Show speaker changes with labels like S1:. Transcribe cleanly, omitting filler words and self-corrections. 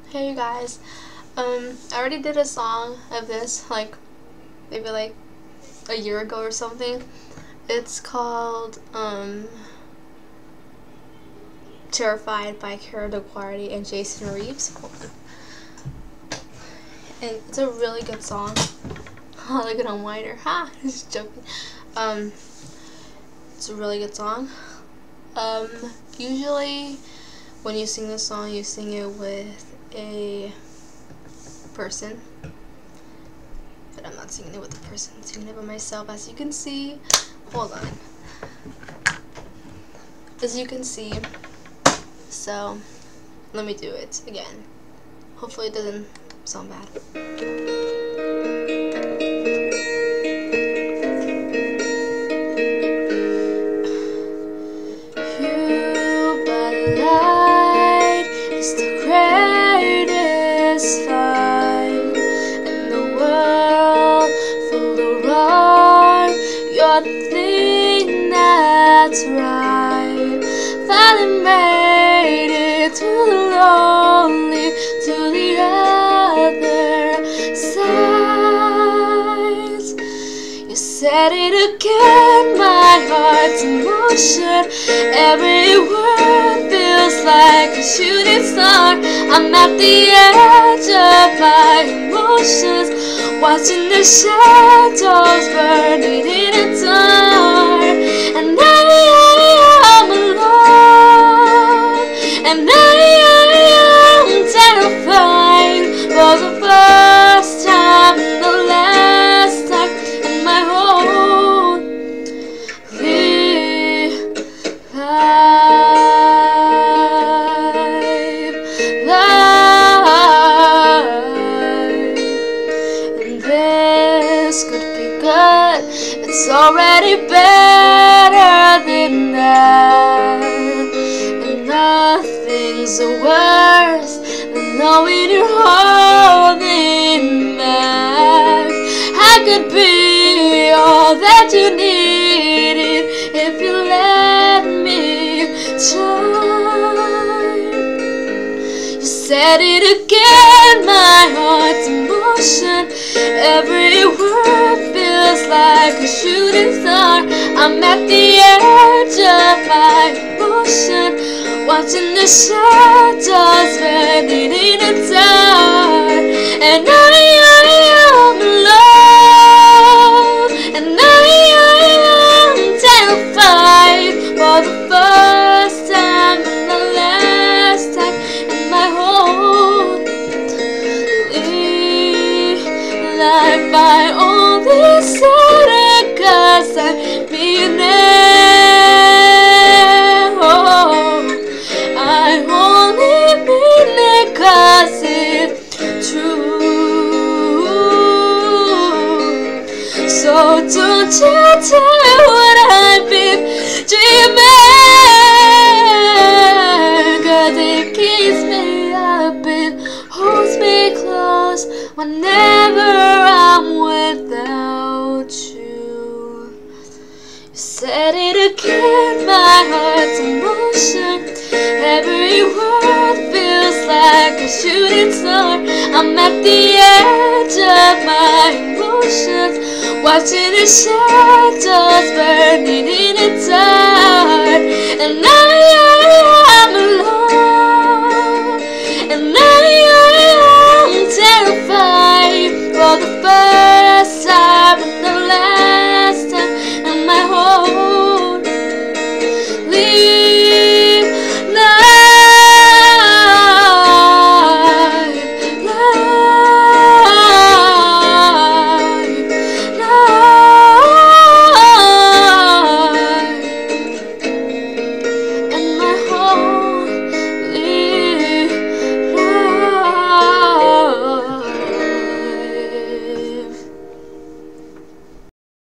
S1: Hey you guys, I already did a song of this maybe a year ago or something. It's called Terrified by Cara DeQuarty and Jason Reeves. Hold on. And it's a really good song. Oh, look at him whiner. Ha! Just joking. It's a really good song. Usually when you sing this song, you sing it with a person, but I'm not singing it with a person. I'm singing it by myself, as you can see. Hold on. As you can see, so let me do it again. Hopefully it doesn't sound bad. You're the thing that's right. Finally made it to the lonely, to the other side. You said it again, my heart's in motion. Every word feels like a shooting star. I'm at the edge of my emotions, watching the shadows burning in the dark. And I am alone, and I am terrified for the first time and the last time in my whole This could be good. It's already better than that. And nothing's worse than knowing you're holding back. I could be all that you needed if you let me try. You said it again, my heart's in motion. Every word feels like a shooting star. I'm at the edge of my emotion, watching the shadows burning in the dark. And I am alone, and I am terrified for the first time and the last time in my whole life. I only said it 'cause I mean it. Oh, I only mean it 'cause it's true. So don't you tell what I've been dreaming, 'cause it keeps me up, it holds me close whenever I'm without you. You said it again, my heart's in motion. Every word feels like a shooting star. I'm at the edge of my emotions, watching the shadows burning in the dark. And I